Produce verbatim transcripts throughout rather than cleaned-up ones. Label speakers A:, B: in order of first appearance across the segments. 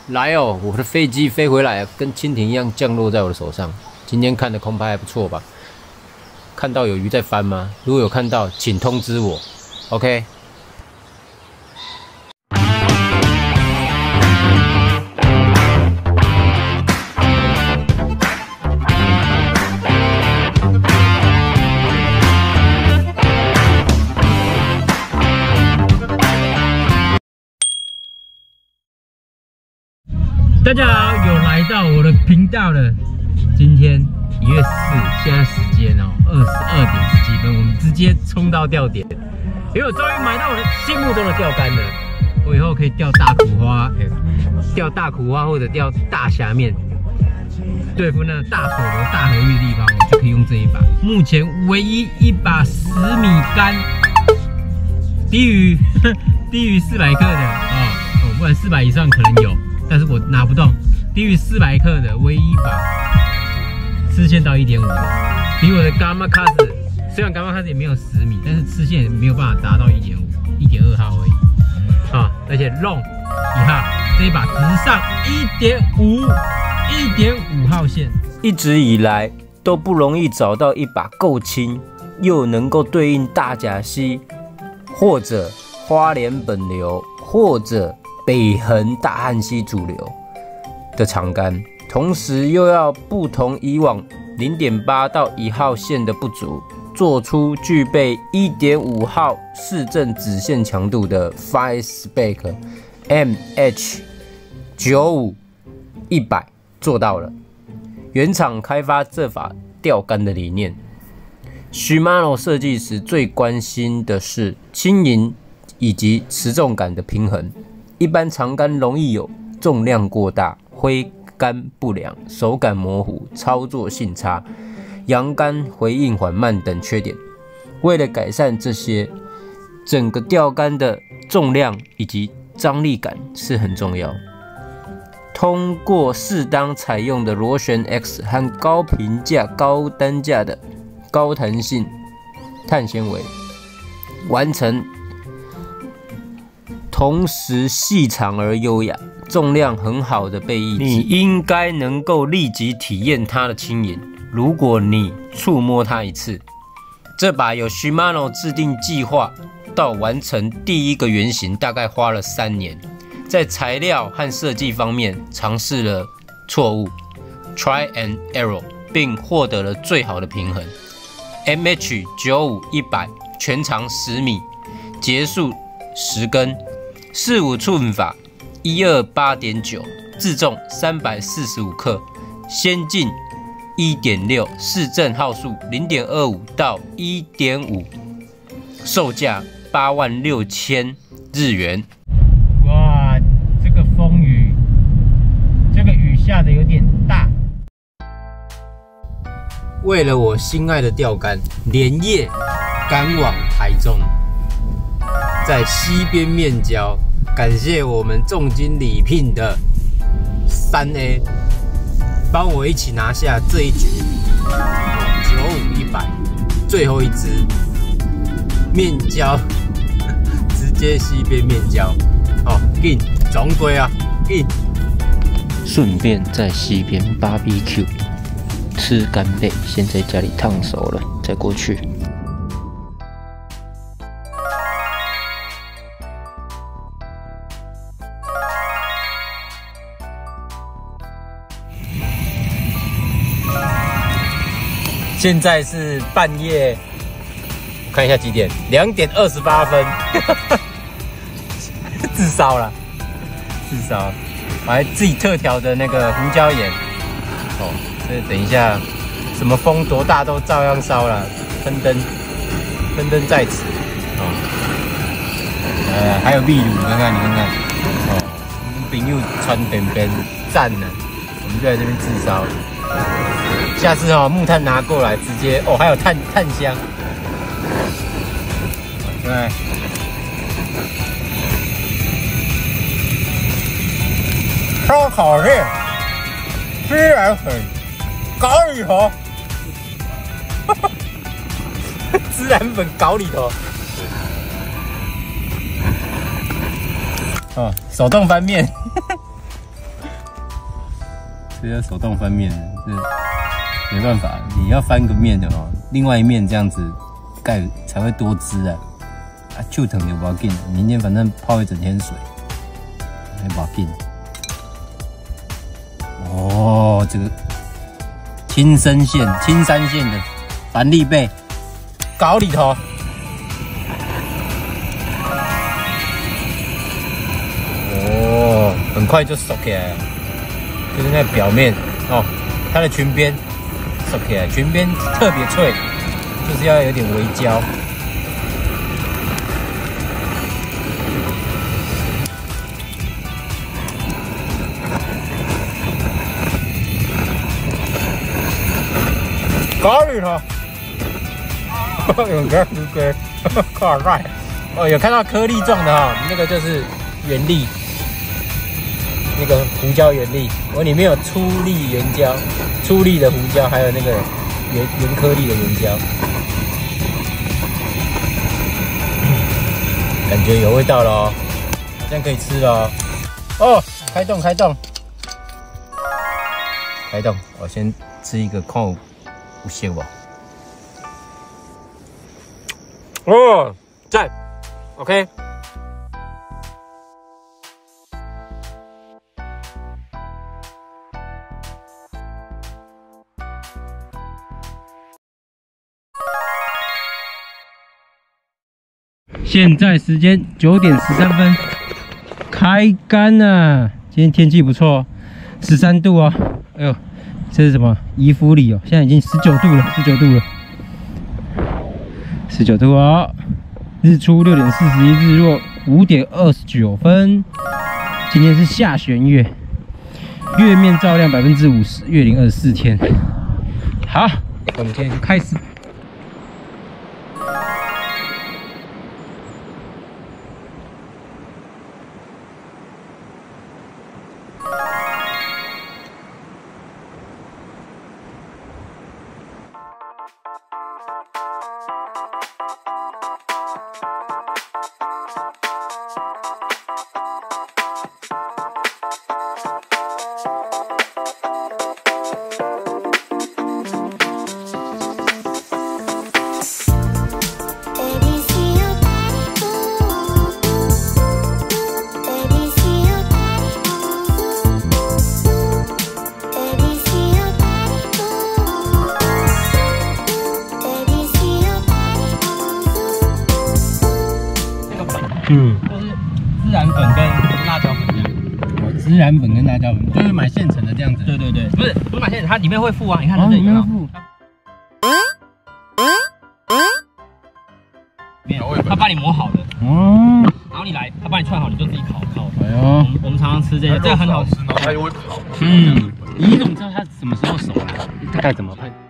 A: 来哦，我的飞机飞回来，跟蜻蜓一样降落在我的手上。今天看的空拍还不错吧？看到有鱼在翻吗？如果有看到，请通知我。OK。大家好，有来到我的频道了。今天一月四，现在时间哦二十二点十几分，我们直接冲到钓点，因为我终于买到我的心目中的钓竿了。我以后可以钓大苦花，欸、钓大苦花或者钓大虾面，对付那大手流、大河域的地方，我就可以用这一把。目前唯一一把十米竿，低于低于四百克的啊、哦，哦，不然四百以上可能有。但是我拿不动，低于四百克的唯一一把，吃线到一点五的，比我的伽马卡斯，虽然伽马卡斯也没有十米，但是吃线也没有办法达到一点五、一点二号而已啊！而且 long 一号这一把直上一点五、一点五号线，一直以来都不容易找到一把够轻又能够对应大甲溪或者花莲本流或者北横大汉溪主流的长竿，同时又要不同以往 零点八 到一号线的不足，做出具备 一点五 号市正子线强度的 Fire Spec M H 九五一百 做到了。原厂开发这把钓竿的理念 ，Shimano 设计时最关心的是轻盈以及持重感的平衡。一般长竿容易有重量过大、挥竿不良、手感模糊、操作性差、扬竿回应缓慢等缺点。为了改善这些，整个钓竿的重量以及张力感是很重要。通过适当采用的螺旋 X 和高评价、高单价的高弹性碳纤维，完成同时细长而优雅、重量很好的背翼，你应该能够立即体验它的轻盈。如果你触摸它一次，这把由 Shimano 制定计划到完成第一个原型，大概花了三年。在材料和设计方面尝试了错误 ，try and error， 并获得了最好的平衡。M H 九五一百全长十米，结束十根。四五触吻法 一二八点九， 自重三百四十五克，先进 一点六， 市正号数 零点二五 到 一点五， 售价八万六千日元。哇，这个风雨，这个雨下的有点大。为了我心爱的钓竿，连夜赶往台中，在西边面交。感谢我们重金礼聘的三 A， 帮我一起拿下这一局九五一百，最后一支面交，直接西边面交，哦，紧总归啊，紧。顺便在西边 B B Q 吃干贝，先在家里烫熟了再过去。现在是半夜，我看一下几点，两点二十八分，自烧了，自烧，我还自己特调的那个胡椒盐，哦，这等一下什么风多大都照样烧了，喷灯，喷灯在此，哦，呃，还有秘鲁，你看看，你看看，哦，朋友穿便便赞呢，我们就在这边自烧。下次哦，木炭拿过来直接哦，还有炭炭香，对，超好吃，虽然很搞里头，孜然粉搞里头，哦，手动翻面， 这要手动翻面，这没办法，你要翻个面的哦，另外一面这样子盖才会多汁啊。啊，就疼也不要紧，明天反正泡一整天水，还不要紧。哦，这个青森县、青山县的凡立贝搞里头。 很快就熟起来了，就是那表面哦，它的裙边熟起来，裙边特别脆，就是要有点微焦。咖喱呢？有看这个，看来哦，有看到颗粒状的哈、哦，那个就是原粒。 那个胡椒原粒，我里面有粗粒原椒、粗粒的胡椒，还有那个原原颗粒的原椒，感觉有味道了哦，这样可以吃了哦。哦，开动开动开动，我先吃一个看有有熟不？哦，赞 ，OK。 现在时间九点十三分，开干了。今天天气不错，十三度哦。哎呦，这是什么？宜福里哦，现在已经十九度了，十九度了，十九度哦。日出六点四十一，日落五点二十九分。今天是下弦月，月面照亮百分之五十，月龄二十四天。好，我们今天就开始。 嗯，就是孜然粉跟辣椒粉这样。哦，孜然粉跟辣椒粉，就是买现成的这样子。对对对，不是不是买现成，它里面会附啊，你看它这里面会附。没有，他帮你磨好的。哦。然后你来，他帮你串好，你就自己烤烤。哎呦，我们我们常常吃这个，这个很好吃，然后它又会烤。嗯，你怎么知道它什么时候熟啊？大概怎么判？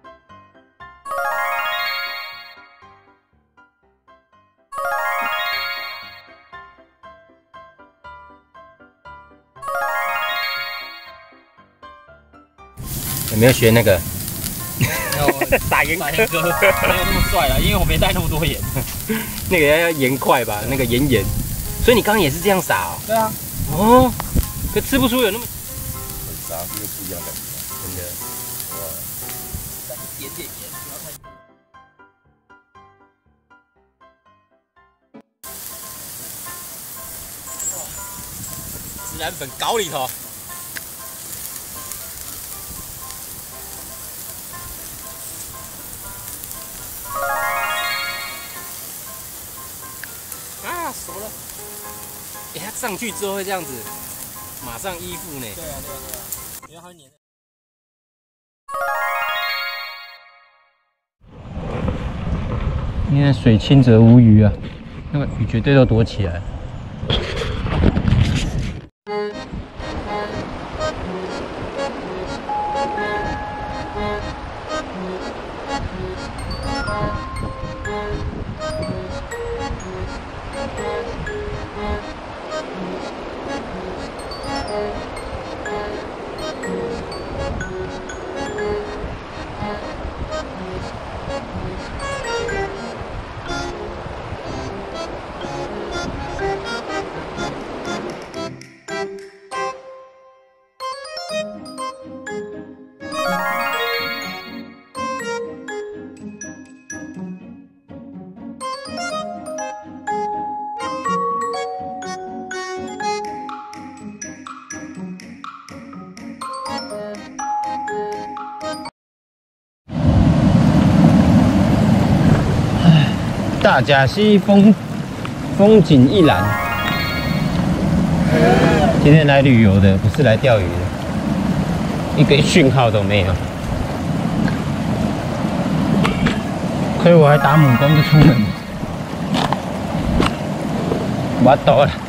A: 有没有学那个？打盐哥，没有那么帅啦，因为我没带那么多盐。那个要盐块吧，那个盐盐。所以你刚刚也是这样撒哦？对啊。哦，可吃不出有那么。很撒是不一样的感觉，真的。哇，再一点点盐，不要太多。哇，孜然粉搞里头。 啊，熟了！哎、欸，它上去之后会这样子，马上依附呢。对啊，对啊，对啊，因为它会粘。现在水清则无鱼啊，那个鱼绝对都躲起来。 大甲溪风风景一览。今天来旅游的，不是来钓鱼的，一个讯号都没有。亏我还打母工就出门，我倒了。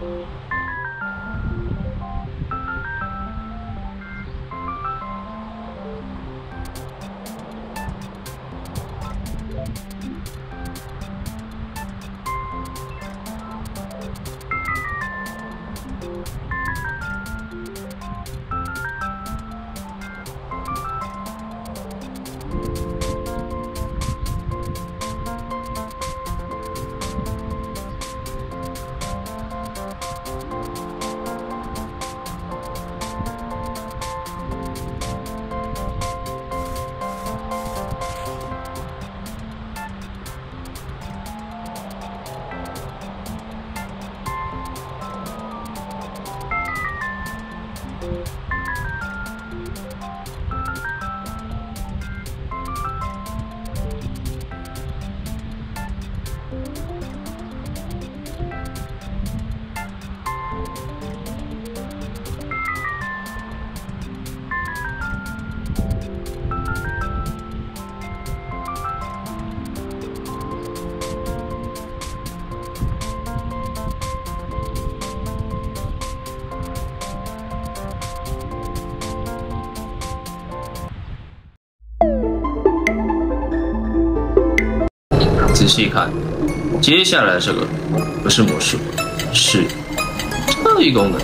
B: 仔细看，接下来这个不是魔术，是特异功能。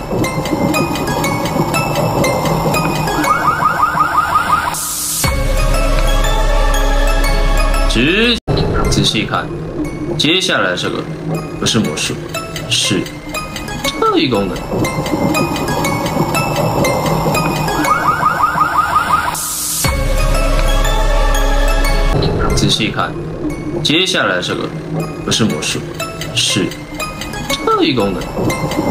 B: 只仔细看，接下来这个不是魔术，是特异功能。仔细看。 接下来这个不是魔术，是特异功能。